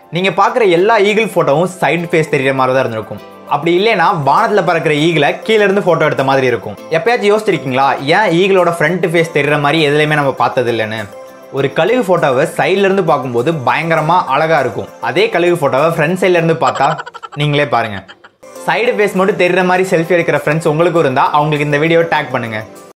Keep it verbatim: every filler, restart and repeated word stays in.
நீங்க பார்க்குற எல்லா ஈகிள் ஃபோட்டோவும் சைடு ஃபேஸ் தெரியுற மாதிரி தான் இருந்திருக்கும். அப்படி இல்லைன்னா வானத்தில் பறக்கிற ஈகிளை கீழே இருந்து ஃபோட்டோ எடுத்த மாதிரி இருக்கும். எப்பயாச்சும் யோசிச்சிருக்கீங்களா ஏன் ஈகிளோட ஃப்ரண்ட் ஃபேஸ் தெரிகிற மாதிரி எதுலையுமே நம்ம பார்த்தது இல்லைன்னு? ஒரு கழுகு ஃபோட்டோவை சைட்லேருந்து பார்க்கும்போது பயங்கரமாக அழகாக இருக்கும். அதே கழுகு ஃபோட்டோவை ஃப்ரண்ட் சைட்லேருந்து பார்த்தா நீங்களே பாருங்கள். சைடு ஃபேஸ் மட்டும் தெரிகிற மாதிரி செல்ஃபி எடுக்கிற ஃப்ரெண்ட்ஸ் உங்களுக்கும் இருந்தால் அவங்களுக்கு இந்த வீடியோ டேக் பண்ணுங்கள்.